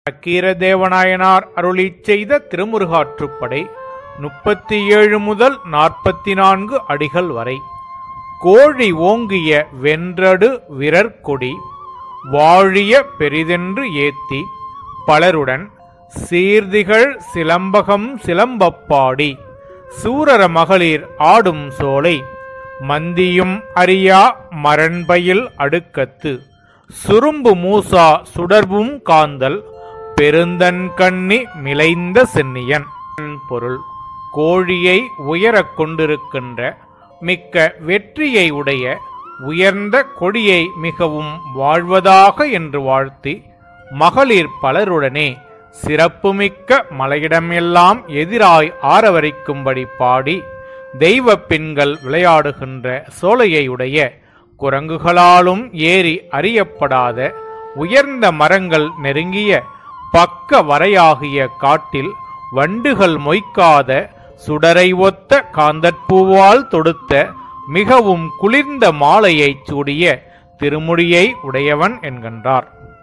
கீரதேவநாயனார் அருளிச் செய்த திருமுருகாற்றுப்படை 37 முதல் 44 அடிகள் வரை. கோழி ஓங்கிய வென்றடு விரற்கொடி வாழிய பெரிதென்று ஏத்தி பலருடன் சீர்திகள் சிலம்பகம் சிலம்பப்பாடி சூரர மகளிர் ஆடும் சோலை மந்தியும் அறியா மரண்பயில் அடுக்கத்து சுரும்பு மூசா சுடர்வும் காந்தல் பெருந்தன் கண்ணி மிளைந்த சென்னியன். பொருள்: கோழியை உயரக் கொண்டிருக்கின்ற மிக்க வெற்றியை உடைய உயர்ந்த கொடியை மிகவும் வாழ்வதாக என்று வாழ்த்தி மகளிர் பலருடனே சிறப்புமிக்க மலையிடமெல்லாம் எதிராய் ஆரவரிக்கும்படி பாடி தெய்வ பெண்கள் விளையாடுகின்ற சோலையை உடைய குரங்குகளாலும் ஏறி அறியப்படாத உயர்ந்த மரங்கள் நெருங்கிய பக்க வரையாகிய காட்டில் வண்டுகள் மொய்க்காத சுடரை ஒத்த காந்தற்பூவால் தொடுத்த மிகவும் குளிர்ந்த மாலையைச் சூடிய திருமுடியை உடையவன் என்கின்றார்.